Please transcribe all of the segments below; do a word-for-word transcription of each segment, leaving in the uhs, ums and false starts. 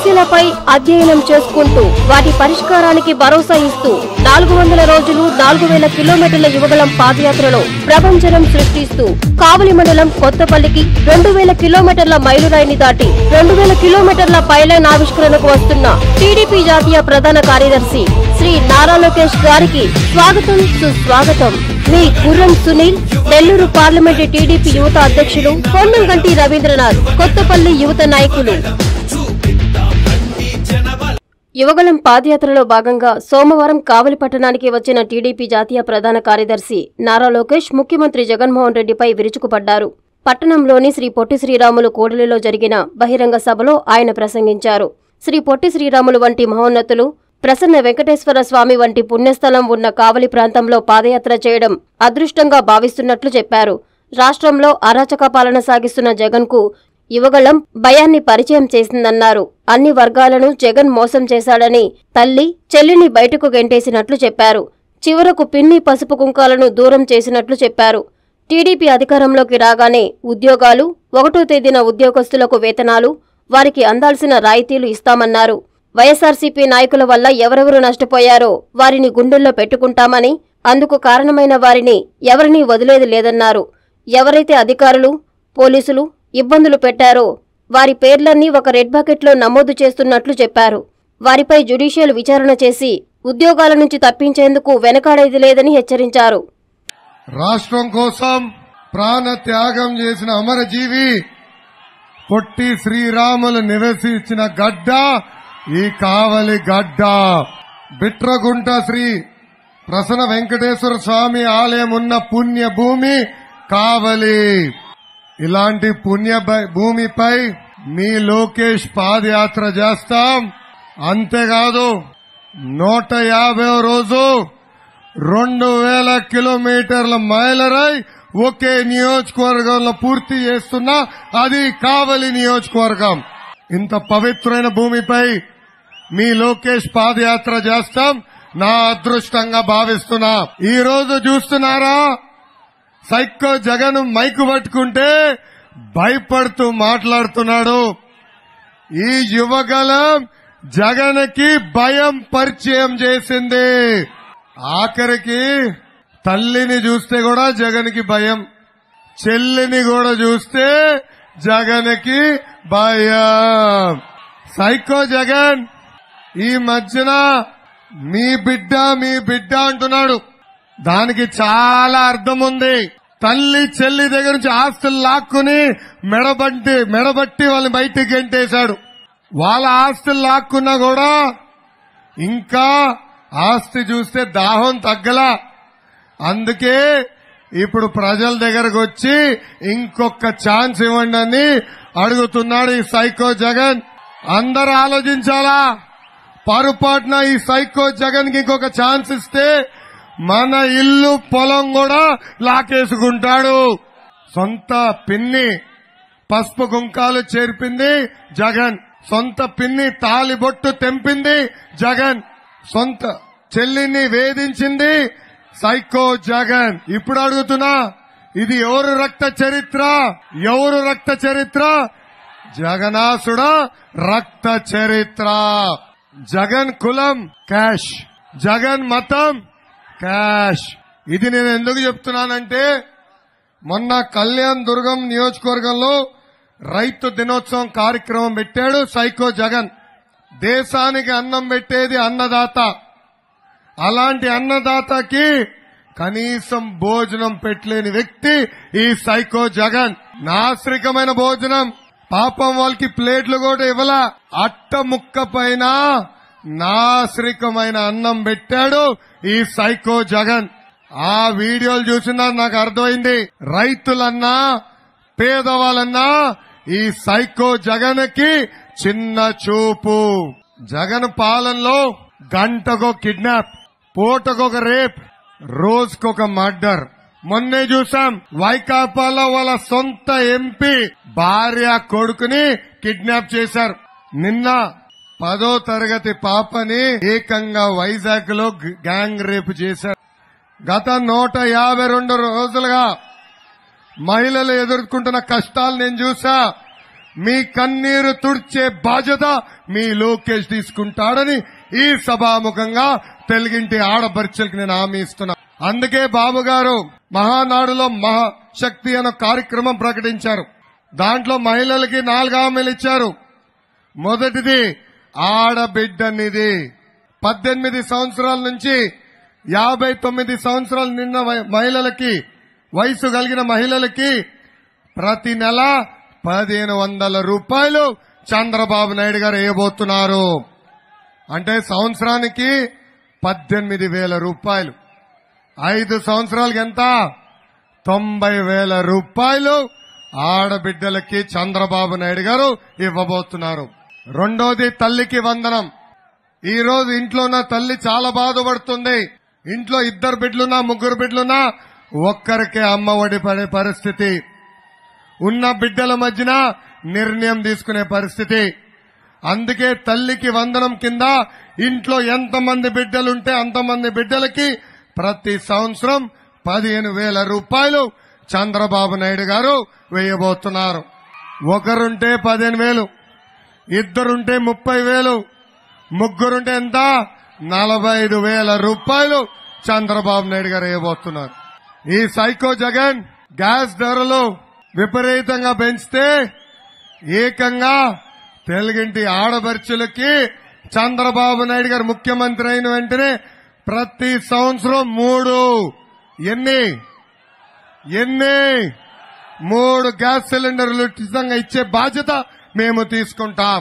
సమస్యలపై అధ్యయనం చేసుకుంటూ వాటి పరిష్కారానికి భరోసా ఇస్తూ నాలుగు వందల రోజులు నాలుగు వేల కిలోమీటర్ల యువగళం పాదయాత్రలో ప్రభంజనం సృష్టిస్తూ కావలి మండలం కొత్తపల్లికి రెండు వేల కిలోమీటర్ల మైలురాయిని దాటి రెండు వేల కిలోమీటర్ల పైలైన్ ఆవిష్కరణకు వస్తున్న టీడీపీ జాతీయ ప్రధాన కార్యదర్శి శ్రీ నారా లోకేష్ గారికి స్వాగతం సుస్వాగతం. మీ గుర్రం సునీల్, నెల్లూరు పార్లమెంటు టీడీపీ యువత అధ్యక్షులు పొన్నంగంటి రవీంద్రనాథ్, కొత్తపల్లి యువత నాయకులు. యువగళం పాదయాత్రలో భాగంగా సోమవారం కావలి పట్టణానికి వచ్చిన టీడీపీ జాతీయ ప్రధాన కార్యదర్శి నారా లోకేష్ ముఖ్యమంత్రి జగన్మోహన్ రెడ్డిపై విరుచుకుపడ్డారు. పట్టణంలోని శ్రీ పొట్టి శ్రీరాములు కూడలిలో జరిగిన బహిరంగ సభలో ఆయన ప్రసంగించారు. శ్రీ పొట్టి శ్రీరాములు వంటి మహోన్నతులు, ప్రసన్న వెంకటేశ్వర స్వామి వంటి పుణ్యస్థలం ఉన్న కావలి ప్రాంతంలో పాదయాత్ర చేయడం అదృష్టంగా భావిస్తున్నట్లు చెప్పారు. రాష్ట్రంలో అరాచక పాలన సాగిస్తున్న జగన్ కు యువగళం భయాన్ని పరిచయం చేసిందన్నారు. అన్ని వర్గాలను జగన్ మోసం చేశాడని తల్లి, చెల్లిని బయటకు గెంటేసినట్లు చెప్పారు. చివరకు పిన్ని పసుపు కుంకాలను దూరం చేసినట్లు చెప్పారు. టీడీపీ అధికారంలోకి రాగానే ఉద్యోగాలు, ఒకటో తేదీన ఉద్యోగస్తులకు వేతనాలు, వారికి అందాల్సిన రాయితీలు ఇస్తామన్నారు. వైఎస్సార్సీపీ నాయకుల వల్ల ఎవరెవరు నష్టపోయారో వారిని గుండెల్లో పెట్టుకుంటామని, అందుకు కారణమైన వారిని ఎవరినీ వదిలేది లేదన్నారు. ఎవరైతే అధికారులు, పోలీసులు ఇబ్బందులు పెట్టారో వారి పేర్లన్నీ ఒక రెడ్ బకెట్లో నమోదు చేస్తున్నట్లు చెప్పారు. వారిపై జ్యుడిషియల్ విచారణ చేసి ఉద్యోగాల నుంచి తప్పించేందుకు వెనకాడేది లేదని హెచ్చరించారు. రాష్ట్రం కోసం ప్రాణ త్యాగం చేసిన అమరజీవి పొట్టి శ్రీరాములు నివసించిన గడ్డ ఈ కావలి గడ్డ. బిట్రగుంట శ్రీ ప్రసన్న వెంకటేశ్వర స్వామి ఆలయం ఉన్న పుణ్య భూమి కావలి. ఇలాంటి పుణ్య భూమిపై మీ లోకేష్ పాదయాత్ర చేస్తాం. అంతేకాదు నూట యాభై రోజు రెండు వేల కిలోమీటర్ల మైలురాయి ఒకే నియోజకవర్గంలో పూర్తి చేస్తున్నా అది కావలి నియోజకవర్గం. ఇంత పవిత్రమైన భూమిపై మీ లోకేష్ పాదయాత్ర చేస్తాం నా అదృష్టంగా భావిస్తున్నా. ఈ రోజు చూస్తున్నారా, సైకో జగన్ మైకు పట్టుకుంటే భయపడుతూ మాట్లాడుతున్నాడు. ఈ యువగళం జగన్ కి భయం పరిచయం చేసింది. ఆఖరికి తల్లిని చూస్తే కూడా జగన్ కి భయం, చెల్లిని కూడా చూస్తే జగన్ కి భయం. సైకో జగన్ ఈ మధ్యన మీ బిడ్డ మీ బిడ్డ అంటున్నాడు. దానికి చాలా అర్థం ఉంది. తల్లి చెల్లి దగ్గర నుంచి ఆస్తులు లాక్కుని మెడబట్టి మెడబట్టి వాళ్ళని బయటికి గెంటేశాడు. వాళ్ళ ఆస్తులు లాక్కున్నా కూడా ఇంకా ఆస్తి చూస్తే దాహం తగ్గలా. అందుకే ఇప్పుడు ప్రజల దగ్గరకు వచ్చి ఇంకొక ఛాన్స్ ఇవ్వండి అని అడుగుతున్నాడు ఈ సైకో జగన్. అందరూ ఆలోచించాలా, పొరపాటున ఈ సైకో జగన్ కి ఇంకొక ఛాన్స్ ఇస్తే మన ఇల్లు పొలం కూడా లాకేసుకుంటాడు. సొంత పిన్ని పసుపు కుంకాలు చేర్పింది జగన్, సొంత పిన్ని తాలిబొట్టు తెంపింది జగన్, సొంత చెల్లిని వేధించింది సైకో జగన్. ఇప్పుడు అడుగుతున్నా, ఇది ఎవరు రక్త చరిత్ర? ఎవరు రక్త చరిత్ర? జగనాసుడ రక్త చరిత్ర. జగన్ కులం క్యాష్, జగన్ మతం క్యాష్. ఇది నేను ఎందుకు చెప్తున్నానంటే, మొన్న కళ్యాణ్ దుర్గం నియోజకవర్గంలో రైతు దినోత్సవం కార్యక్రమం పెట్టాడు సైకో జగన్. దేశానికి అన్నం పెట్టేది అన్నదాత. అలాంటి అన్నదాతకి కనీసం భోజనం పెట్టలేని వ్యక్తి ఈ సైకో జగన్. నాస్రికమైన భోజనం, పాపం వాళ్ళకి ప్లేట్లు కూడా ఇవ్వలా, అట్ట ముక్క పైన నాస్రికమైన అన్నం పెట్టాడు ఈ సైకో జగన్. ఆ వీడియోలు చూసినా నాకు అర్థమైంది, రైతులన్నా పేదవాళ్ళన్నా ఈ సైకో జగన్ కి చిన్న చూపు. జగన్ పాలనలో గంటకో కిడ్నాప్, పూటకొక రేప్, రోజుకొక మర్డర్. మొన్నే చూసాం వైకాపాలో వాళ్ళ సొంత ఎంపీ భార్య కొడుకుని కిడ్నాప్ చేశారు. నిన్న పదో తరగతి పాపని ఏకంగా వైజాగ్ లో గ్యాంగ్ రేపు చేశారు. గత నూట యాభై రెండు రోజులుగా మహిళలు ఎదుర్కొంటున్న కష్టాలు నేను చూసా. మీ కన్నీరు తుడిచే బాధ్యత మీ లోకేష్ తీసుకుంటాడని ఈ సభాముఖంగా తెలుగింటి ఆడపడుచులకు నేను హామీ ఇస్తున్నా. అందుకే బాబు గారు మహానాడులో మహాశక్తి అనే కార్యక్రమం ప్రకటించారు. దాంట్లో మహిళలకి నాలుగు హామీలు ఇచ్చారు. మొదటిది ఆడబిడ్డనిది. పద్దెనిమిది సంవత్సరాల నుంచి యాభై తొమ్మిది సంవత్సరాలు నిన్న మహిళలకి వయసు కలిగిన మహిళలకి ప్రతి నెల పదిహేను వందల రూపాయలు చంద్రబాబు నాయుడు గారు వేయబోతున్నారు. అంటే సంవత్సరానికి పద్దెనిమిది వేల రూపాయలు. ఐదు సంవత్సరాలకి ఎంత? తొంభై వేల రూపాయలు ఆడబిడ్డలకి చంద్రబాబు నాయుడు గారు ఇవ్వబోతున్నారు. రెండోది తల్లికి వందనం. ఈ రోజు ఇంట్లో ఉన్న తల్లి చాలా బాధపడుతుంది. ఇంట్లో ఇద్దరు బిడ్డలున్నా ముగ్గురు బిడ్డలున్నా ఒక్కరికే అమ్మ ఒడి పడే పరిస్థితి. ఉన్న బిడ్డల మధ్యన నిర్ణయం తీసుకునే పరిస్థితి. అందుకే తల్లికి వందనం కింద ఇంట్లో ఎంతమంది బిడ్డలుంటే అంతమంది బిడ్డలకి ప్రతి సంవత్సరం పదిహేను వేల రూపాయలు చంద్రబాబు నాయుడు గారు వేయబోతున్నారు. ఒకరుంటే పదిహేను వేలు, ఇద్దరుంటే ముప్పై వేలు, ముగ్గురుంటే ఎంత? నలభై ఐదు వేల రూపాయలు చంద్రబాబు నాయుడు గారు వేయబోతున్నారు. ఈ సైకో జగన్ గ్యాస్ ధరలు విపరీతంగా పెంచితే ఏకంగా తెలుగింటి ఆడపడుచులకి చంద్రబాబు నాయుడు గారు ముఖ్యమంత్రి అయిన వెంటనే ప్రతి సంవత్సరం మూడు ఎన్ని ఎన్ని మూడు గ్యాస్ సిలిండర్లు ఉచితంగా ఇచ్చే బాధ్యత మేము తీసుకుంటాం.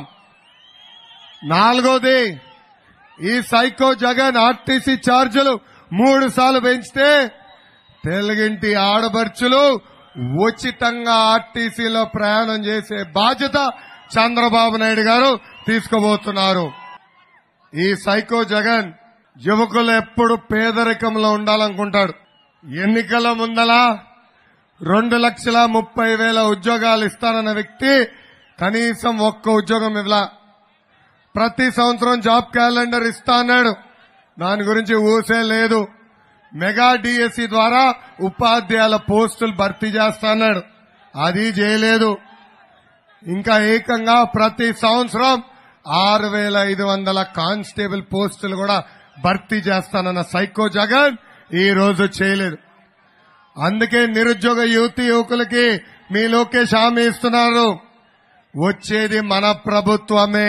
నాలుగోది, ఈ సైకో జగన్ ఆర్టీసీ ఛార్జీలు మూడు సార్లు పెంచితే తెలుగింటి ఆడపడుచులు ఉచితంగా ఆర్టీసీలో ప్రయాణం చేసే బాధ్యత చంద్రబాబు నాయుడు గారు తీసుకోబోతున్నారు. ఈ సైకో జగన్ యువకులు ఎప్పుడు పేదరికంలో ఉండాలనుకుంటాడు. ఎన్నికల ముందల రెండు లక్షల ముప్పై వేల ఉద్యోగాలు ఇస్తానన్న వ్యక్తి కనీసం ఒక్క ఉద్యోగం ఇవ్వలా. ప్రతి సంవత్సరం జాబ్ క్యాలెండర్ ఇస్తా అన్నాడు. దాని గురించి ఊసే లేదు. మెగా డిఎస్సి ద్వారా ఉపాధ్యాయుల పోస్టులు భర్తీ చేస్తా అన్నాడు. అది చేయలేదు. ఇంకా ఏకంగా ప్రతి సంవత్సరం ఆరు వేల ఐదు వందల కానిస్టేబుల్ పోస్టులు కూడా భర్తీ చేస్తానన్న సైకో జగన్ ఈ రోజు చేయలేదు. అందుకే నిరుద్యోగ యువతి యువకులకి మీ లోకేష్ హామీ ఇస్తున్నారు. వచ్చేది మన ప్రభుత్వమే.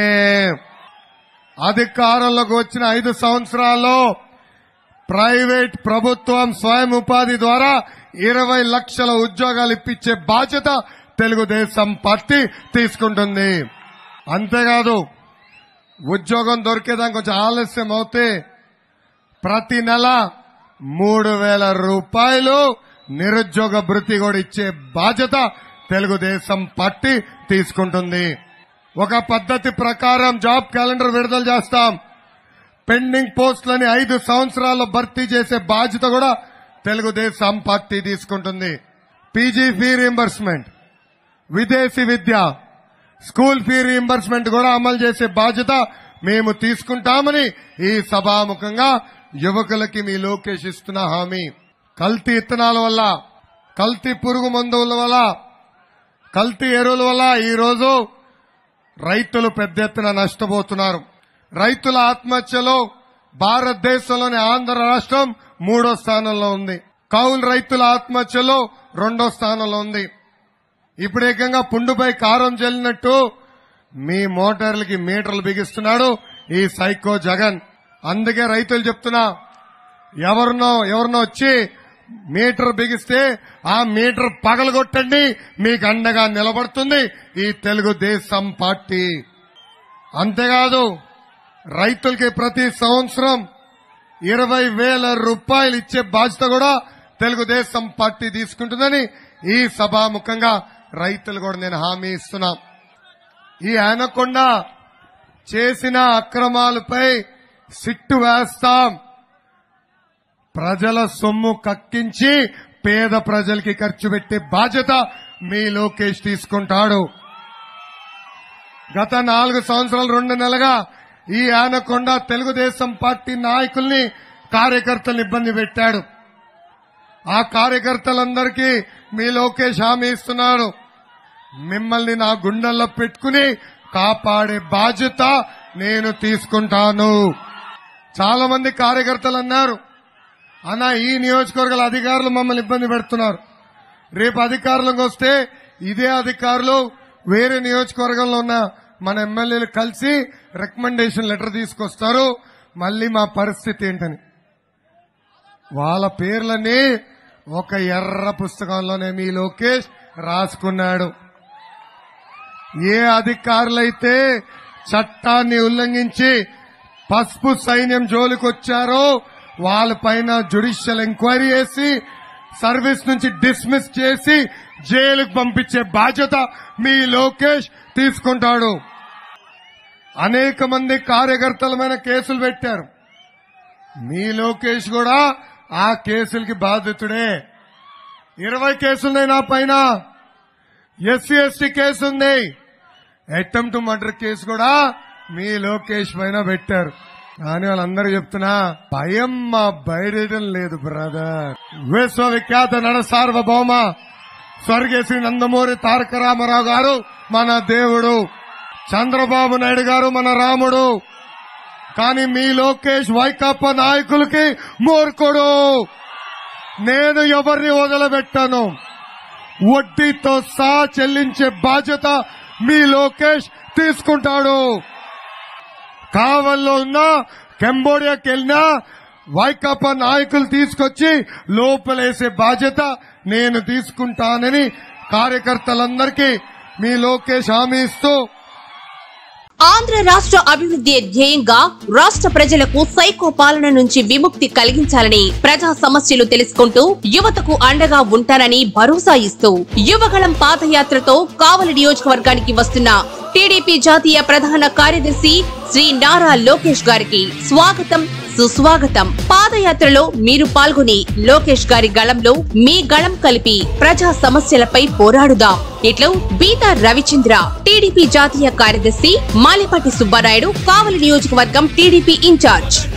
అధికారంలోకి వచ్చిన ఐదు సంవత్సరాల్లో ప్రైవేట్ ప్రభుత్వం స్వయం ఉపాధి ద్వారా ఇరవై లక్షల ఉద్యోగాలు ఇప్పించే బాధ్యత తెలుగుదేశం పార్టీ తీసుకుంటుంది. అంతేకాదు, ఉద్యోగం దొరికేదానికి కొంచెం ఆలస్యం అవుతే ప్రతి నెల మూడు వేల రూపాయలు నిరుద్యోగ భృతి కూడా ఇచ్చే బాధ్యత తెలుగుదేశం పార్టీ తీసుకుంటుంది. ఒక పద్ధతి ప్రకారం జాబ్ క్యాలెండర్ విడుదల చేస్తాం. పెండింగ్ పోస్టులని ఐదు సంవత్సరాల్లో భర్తీ చేసే బాధ్యత కూడా తెలుగుదేశం పార్టీ తీసుకుంటుంది. పీజీ ఫీ రీంబర్స్మెంట్, విదేశీ విద్య, స్కూల్ ఫీ రీంబర్స్మెంట్ కూడా అమలు చేసే బాధ్యత మేము తీసుకుంటామని ఈ సభాముఖంగా యువకులకి మీ లోకేష్ ఇస్తున్న హామీ. కల్తీ ఇత్తనాల వల్ల, కల్తీ పురుగు మందుల వల్ల, కల్తీ ఎరువుల వల్ల ఈరోజు రైతులు పెద్ద ఎత్తున నష్టపోతున్నారు. రైతుల ఆత్మహత్యలో భారతదేశంలోని ఆంధ్ర రాష్ట్రం మూడో స్థానంలో ఉంది. కౌలు రైతుల ఆత్మహత్యలో రెండో స్థానంలో ఉంది. ఇప్పుడు ఏకంగా పుండుపై కారం చెల్లినట్టు మీ మోటార్లకి మీటర్లు బిగిస్తున్నాడు ఈ సైకో జగన్. అందుకే రైతులు చెప్తున్నా, ఎవరినో ఎవరినో వచ్చి మీటర్ బిగిస్తే ఆ మీటర్ పగలగొట్టండి, మీకు అండగా నిలబడుతుంది ఈ తెలుగుదేశం పార్టీ. అంతేకాదు, రైతులకి ప్రతి సంవత్సరం ఇరవై వేల రూపాయలు ఇచ్చే బాధ్యత కూడా తెలుగుదేశం పార్టీ తీసుకుంటుందని ఈ సభాముఖంగా రైతులు కూడా నేను హామీ ఇస్తున్నా. ఈ ఆనకొండ చేసిన అక్రమాలపై సిట్టు వేస్తాం. ప్రజల సొమ్ము కక్కించి పేద ప్రజలకి ఖర్చు పెట్టే బాధ్యత మీ లోకేష్ తీసుకుంటాడు. గత నాలుగు సంవత్సరాలు రెండు నెలలుగా ఈ ఆనకొండ తెలుగుదేశం పార్టీ నాయకుల్ని, కార్యకర్తలను ఇబ్బంది పెట్టాడు. ఆ కార్యకర్తలందరికీ మీ లోకేష్ హామీ ఇస్తున్నాడు. మిమ్మల్ని నా గుండెల్లో పెట్టుకుని కాపాడే బాధ్యత నేను తీసుకుంటాను. చాలా మంది కార్యకర్తలు అన్నారు, అన్న ఈ నియోజకవర్గాల అధికారులు మమ్మల్ని ఇబ్బంది పెడుతున్నారు. రేపు అధికారులకు వస్తే ఇదే అధికారులు వేరే నియోజకవర్గంలో ఉన్న మన ఎమ్మెల్యేలు కలిసి రికమెండేషన్ లెటర్ తీసుకొస్తారు, మళ్లీ మా పరిస్థితి ఏంటని. వాళ్ళ పేర్లని ఒక ఎర్ర పుస్తకంలోనే మీ లోకేష్ రాసుకున్నాడు. ఏ అధికారులైతే చట్టాన్ని ఉల్లంఘించి పసుపు సైన్యం జోలికొచ్చారో వాళ్ళపైన జ్యుడిషియల్ ఎంక్వైరీ చేసి సర్వీస్ నుంచి డిస్మిస్ చేసి జైలుకు పంపించే బాధ్యత మీ లోకేష్ తీసుకుంటాడు. అనేక మంది కార్యకర్తల మీద కేసులు పెట్టారు. మీ లోకేష్ కూడా ఆ కేసులకి బాధితుడే. ఇరవై కేసులున్నాయి నా పైన. ఎస్సీ ఎస్టీ కేసు ఉంది. అటెంప్ట్ మర్డర్ కేసు కూడా మీ లోకేష్ పైన పెట్టారు. కానీ వాళ్ళందరూ చెప్తున్నా భయం మా బయటం లేదు బ్రదర్. విశ్వవిఖ్యాత నడ సార్వభౌమ స్వర్గీయ శ్రీ నందమూరి తారక రామారావు గారు మన దేవుడు, చంద్రబాబు నాయుడు గారు మన రాముడు. కానీ మీ లోకేష్ వైకాపా నాయకులకి మూర్ఖుడు. నేను ఎవరిని వదిలిపెట్టాను. వడ్డీతో సహా చెల్లించే బాధ్యత మీ లోకేష్ తీసుకుంటాడు. కావల్లో ఉన్న కంబోడియాకి వెళ్ళినా వైకాపా నాయకులు తీసుకొచ్చి లోపలేసే బాధ్యత నేను తీసుకుంటానని కార్యకర్తలందరికీ మీ లోకేష్ హామీ ఇస్తూ, ఆంధ్ర రాష్ట్ర అభివృద్ధి ధ్యేయంగా రాష్ట్ర ప్రజలకు సైకో పాలన నుంచి విముక్తి కలిగించాలని, ప్రజా సమస్యలు తెలుసుకుంటూ యువతకు అండగా ఉంటానని భరోసా ఇస్తూ యువగళం పాదయాత్రతో కావలి నియోజకవర్గానికి వస్తున్న టీడీపీ జాతీయ ప్రధాన కార్యదర్శి శ్రీ నారా లోకేష్ గారికి స్వాగతం, సుస్వాగతం. పాదయాత్రలో మీరు పాల్గొని లోకేష్ గారి గళంలో మీ గళం కలిపి ప్రజా సమస్యలపై పోరాడుదాం. ఇట్లు బీతా రవిచంద్ర, టీడీపీ జాతీయ కార్యదర్శి, మాలేపాటి సుబ్బారాయుడు, కావలి నియోజకవర్గం టీడీపీ ఇన్ఛార్జ్.